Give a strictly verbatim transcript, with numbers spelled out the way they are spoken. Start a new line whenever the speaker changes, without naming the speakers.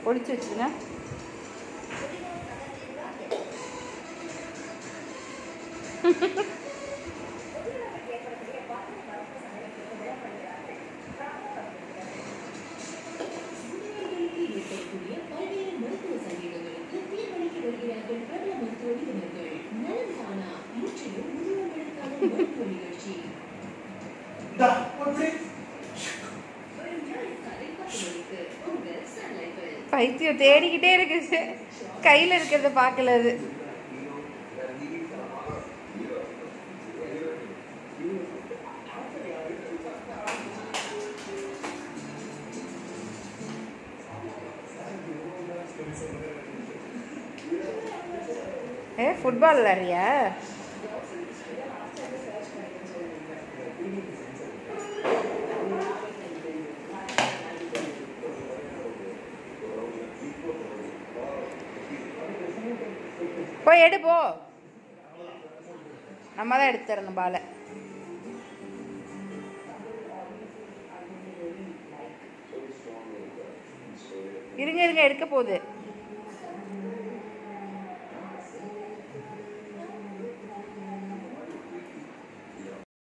ஒளிச்சு வச்சுருங்க. பைத்தியம் தேடிக்கிட்டே இருக்கு, கையில் இருக்கிறத பார்க்கல. அது ஏ ஃபுட்பால் விளையாடுறியா? போய் எடு போ, நம்ம தான் எடுத்து தரணும் பாலை. இருங்க இருங்க எடுக்க போகுது.